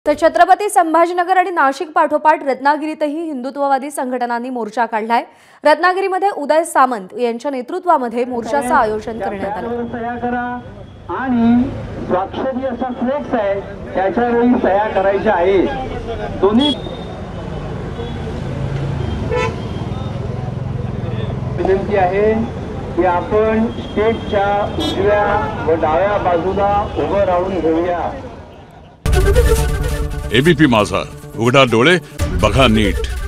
तर छत्रपती संभाजीनगर आणि नाशिक पाठोपाठ रत्नागिरीतही हिंदुत्ववादी संघटनांनी मोर्चा काढलाय। रत्नागिरीमध्ये उदय सामंत यांच्या नेतृत्वामध्ये मोर्चाचं आयोजन करण्यात आलं आणि स्वाक्षरी असा फ्लेक्स आहे त्याच्यावेळी सह्या करायच्या आहेत। दोन्ही विनंती आहे की आपण स्टेजच्या उजव्या व डाव्या बाजूला उभं राहून घेऊया। एबीपी माझा, उघडा डोळे बघा नीट।